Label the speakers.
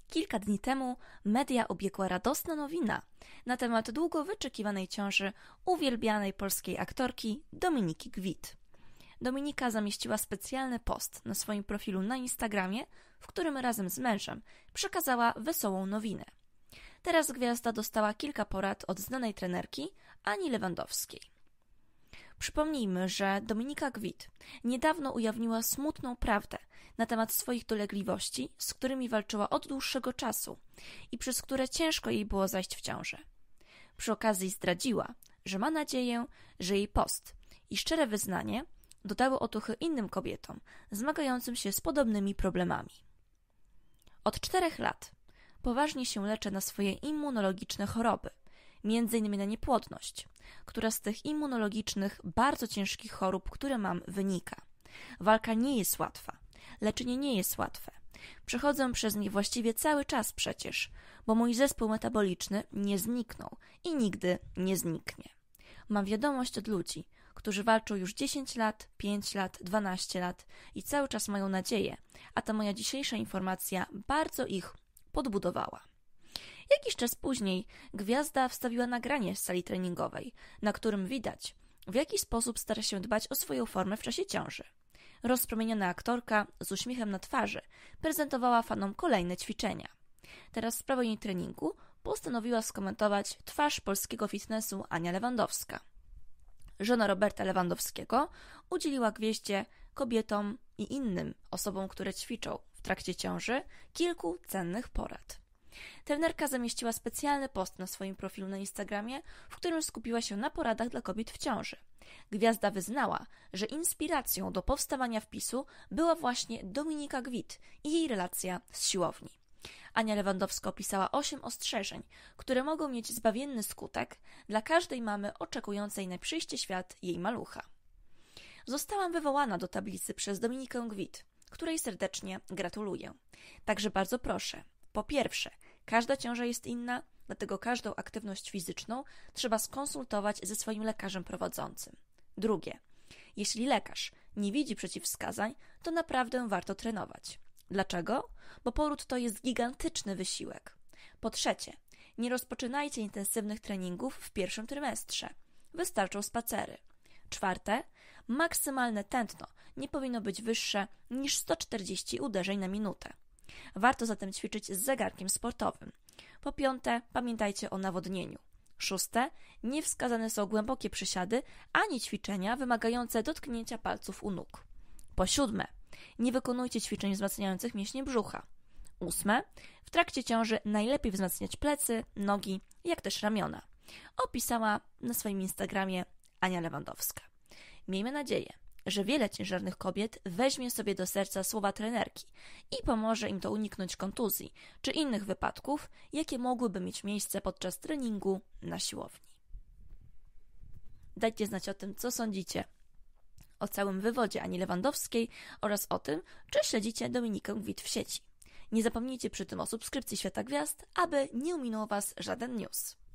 Speaker 1: Kilka dni temu media obiegła radosna nowina na temat długo wyczekiwanej ciąży uwielbianej polskiej aktorki Dominiki Gwit. Dominika zamieściła specjalny post na swoim profilu na Instagramie, w którym razem z mężem przekazała wesołą nowinę. Teraz gwiazda dostała kilka porad od znanej trenerki Ani Lewandowskiej. Przypomnijmy, że Dominika Gwit niedawno ujawniła smutną prawdę na temat swoich dolegliwości, z którymi walczyła od dłuższego czasu i przez które ciężko jej było zajść w ciążę. Przy okazji zdradziła, że ma nadzieję, że jej post i szczere wyznanie dodały otuchy innym kobietom zmagającym się z podobnymi problemami. Od 4 lat poważnie się leczę na swoje immunologiczne choroby, m.in. na niepłodność, która z tych immunologicznych, bardzo ciężkich chorób, które mam, wynika. Walka nie jest łatwa, leczenie nie jest łatwe. Przechodzę przez nie właściwie cały czas przecież, bo mój zespół metaboliczny nie zniknął i nigdy nie zniknie. Mam wiadomość od ludzi, którzy walczą już 10 lat, 5 lat, 12 lat i cały czas mają nadzieję, a ta moja dzisiejsza informacja bardzo ich podbudowała. Jakiś czas później gwiazda wstawiła nagranie z sali treningowej, na którym widać, w jaki sposób stara się dbać o swoją formę w czasie ciąży. Rozpromieniona aktorka z uśmiechem na twarzy prezentowała fanom kolejne ćwiczenia. Teraz w sprawie jej treningu postanowiła skomentować twarz polskiego fitnessu Ania Lewandowska. Żona Roberta Lewandowskiego udzieliła gwieździe, kobietom i innym osobom, które ćwiczą w trakcie ciąży, kilku cennych porad. Trenerka zamieściła specjalny post na swoim profilu na Instagramie, w którym skupiła się na poradach dla kobiet w ciąży. Gwiazda wyznała, że inspiracją do powstawania wpisu była właśnie Dominika Gwit i jej relacja z siłowni. Ania Lewandowska opisała 8 ostrzeżeń, które mogą mieć zbawienny skutek dla każdej mamy oczekującej na przyjście świat jej malucha. Zostałam wywołana do tablicy przez Dominikę Gwit, której serdecznie gratuluję. Także bardzo proszę, po pierwsze, każda ciąża jest inna, dlatego każdą aktywność fizyczną trzeba skonsultować ze swoim lekarzem prowadzącym. Drugie, jeśli lekarz nie widzi przeciwwskazań, to naprawdę warto trenować. Dlaczego? Bo poród to jest gigantyczny wysiłek. Po trzecie, nie rozpoczynajcie intensywnych treningów w pierwszym trymestrze. Wystarczą spacery. Czwarte, maksymalne tętno nie powinno być wyższe niż 140 uderzeń na minutę. Warto zatem ćwiczyć z zegarkiem sportowym. Po piąte, pamiętajcie o nawodnieniu. Szóste, niewskazane są głębokie przysiady ani ćwiczenia wymagające dotknięcia palców u nóg. Po siódme, nie wykonujcie ćwiczeń wzmacniających mięśnie brzucha. Ósme, w trakcie ciąży najlepiej wzmacniać plecy, nogi, jak też ramiona. Opisała na swoim Instagramie Ania Lewandowska. Miejmy nadzieję, że wiele ciężarnych kobiet weźmie sobie do serca słowa trenerki i pomoże im to uniknąć kontuzji czy innych wypadków, jakie mogłyby mieć miejsce podczas treningu na siłowni. Dajcie znać o tym, co sądzicie o całym wywodzie Ani Lewandowskiej oraz o tym, czy śledzicie Dominikę Gwit w sieci. Nie zapomnijcie przy tym o subskrypcji Świata Gwiazd, aby nie ominął Was żaden news.